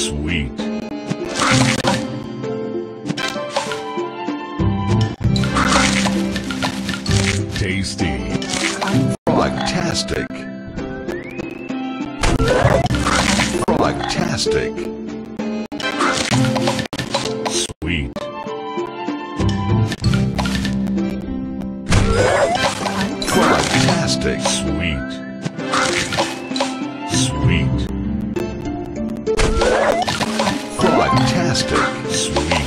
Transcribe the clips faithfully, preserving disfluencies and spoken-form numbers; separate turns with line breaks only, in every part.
Sweet. Tasty. Frogtastic. Frogtastic. Sweet. Frogtastic. Sweet. Sweet. Frogtastic. Sweet.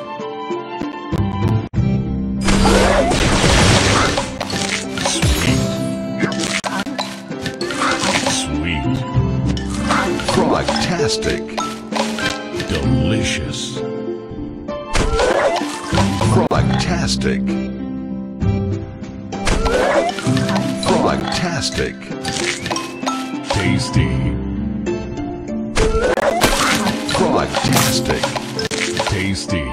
Sweet. Frogtastic. Delicious. Frogtastic. Frogtastic. Tasty. Frogtastic. Tasty.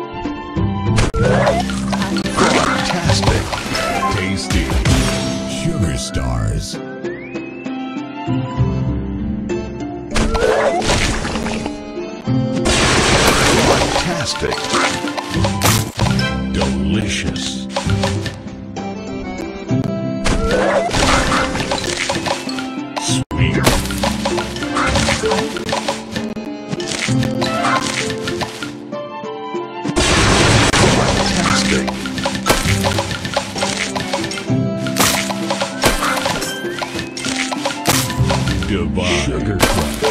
Frogtastic. Tasty. Sugar stars. Frogtastic. Delicious. Sweet. Frogtastic. Divine. Sugar Crush.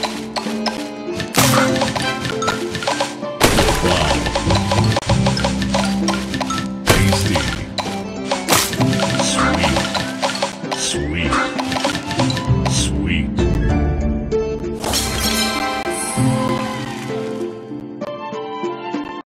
Divine. Tasty. Sweet. Sweet.